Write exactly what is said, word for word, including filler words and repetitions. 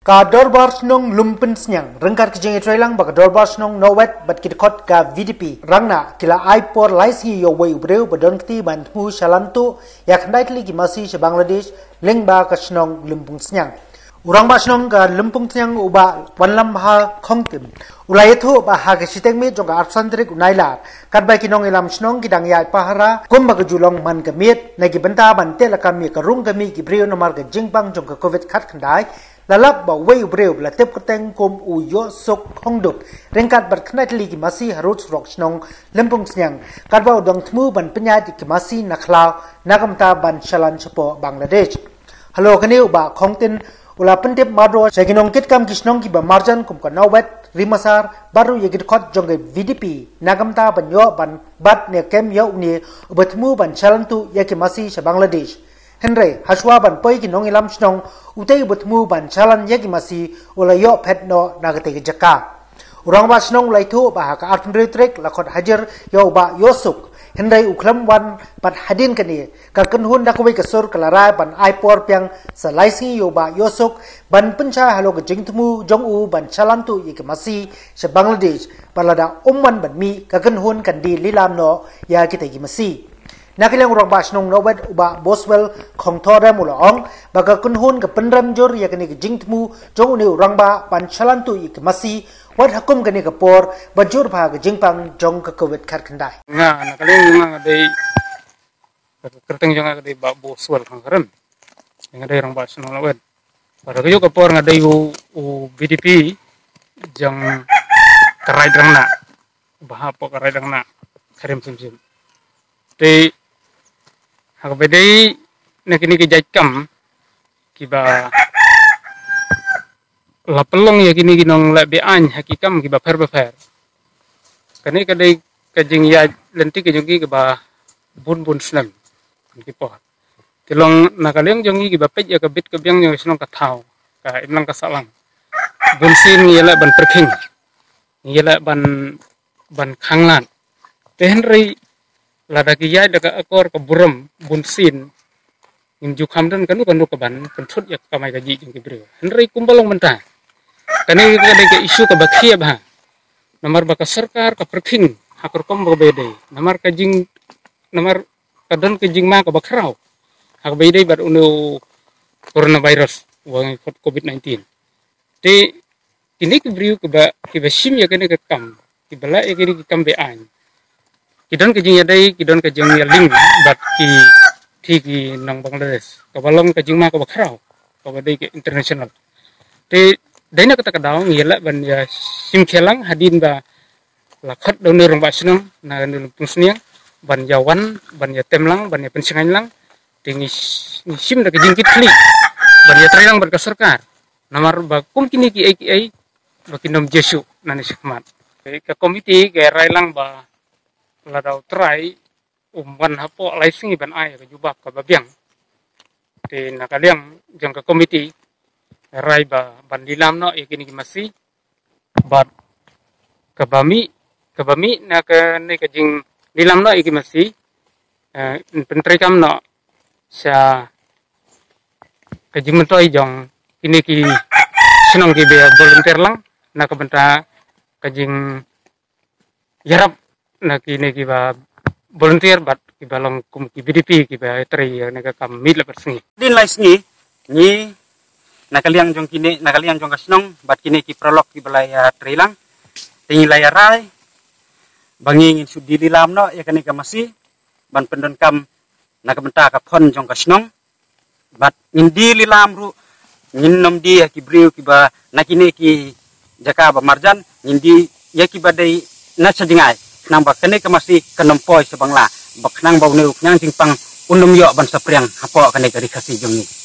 Ka dorbar snong lumpen senyang rengkar kejeng trailang baka dorbar snong nowet bat kidkot ka V D P rangna kila aipor laisi yo way ubreu badon kti bantmu shalantu yak naitli ki masih se Bangladesh lengba ka snong lumpung senyang urang ba snong ka lumpung senyang uba wanlam ha khongtim ulai thu ba ha ka siteng mi jonga arpsantrik unaila kat ba kinong ilam snong kidang yai pahara kumba ka julong man ka miet na ki banta ban te la ka mi ka rung ka mi ki breu nomar ka jingpang jong ka covid khat khandai lalap ba way ubreu la tep keteng kom u yo sok hongduk rengkat berknat li ki masih harus rok snong lempung senyang kat ba udang temu ban penyat ki masih naklau nakamta ban shalan cepo Bangladesh halo kani uba khongtin ula pentip madro seginong kitkam kisnong ki ba marjan kum ka nawet rimasar baru yegit khot jonge V D P nagamta ban yo ban bat ne kem yo ni ubetmu ban shalan tu yaki masih se Bangladesh Henry haswa ban poi ki nong ilam snong utei butmu ban chalan yagi masi ula yo pet no nagate ki jaka urang ba snong lai thu ba ka artun trek lakot hajar yo ba yosuk Henry uklam wan pat hadin kani ka kunhun da kuwi kasur kalara ban aipor piang sa laisi yo ba yosuk ban pencha halo ka jingtmu jong u ban chalan tu yagi masi se Bangladesh balada umman ban mi ka kunhun kan di lilam no ya kita gi masi Nakilang urang bas nong nowet uba boswell kong thora mula ong baga kunhun ke penram jor ya kini ke jingtmu jong ni urang ba pan chalan tu ik masi wat hakum kini ke por bajur ba ke jingpang jong ke covid khat khandai nga nakaling nga dei kerteng jong nga dei ba boswell kang karam nga dei urang bas nong nowet para ke ke por nga dei u V D P jong karai drangna ba po karai drangna karim simsim dei hak bedai nak ini kejaikam kiba la pelong ya kini ginong la bean hakikam kiba fer fer kani kadai kajing ya lenti kejongi kiba bun bun snam kipo tilong nakaleng jongi kiba pej ya kabit kebyang yang senong kathau ka imlang kasalang bunsin yela ban perking yela ban ban khanglan tenri lada kiyai daga akor ke buram bunsin in jukam dan kanu kanu keban pentut ya kamai gaji jeng kibreu henry kumbalong mentah kani kada ke isu ke bakhia bah nomor baka sarkar ka perking hakor kom bede nomor ka jing nomor kadon ke jing ma ka bakrau hak bede bar unu coronavirus wang covid nineteen te kini kibreu ke ba kibasim ya kani ke kam kibala ya kini kam bean Kidon kejing yadai kidon kejing yaling bat ki tiki nang Bangladesh kabalong kejing ma ka bakrau ka badai ke international te daina kata kadau ngela ban ya sim khelang hadin ba lakhat daun rong ba snong na nul pusnia ban yawan ban ya temlang ban ya pensingan lang tingi sim da kejing kitli ban ya trailang ban ka sarkar namar ba kum kini ki ai ki ai ba kinom jesu nani sikmat ke komiti ke railang ba ladau try umban hapo laising ban ai ke jubak ke babiang te nakaliang jang ke komiti rai ba ban dilam no yakini masih bat ke bami ke bami na ke ne ke jing dilam no iki masih pentri kam no sa ke jing mentoi jong kini ki senong ki be volunteer lang na ke benta ke jing yarap na kini kiba volunteer bat kiba long kum ki V D P kiba tri na ka kam mid la persengi din lai sengi ni nakaliang jong kini nakaliang jong kasnong bat kini ki prolog ki balaya trilang tingi laya rai bangingin sudi dilam no ya kani ka masih ban pendon kam nakabenta ka phon jong kasnong bat indi lilam ru nginnom di ya ki briu kiba nakini ki jaka ba marjan indi ya kiba dai na sadingai nang bakane ka masih kenompoi sa Bangla baknang bau neu nyang jingpang unum yo ban sapriang hapo kane ka rikasi jongi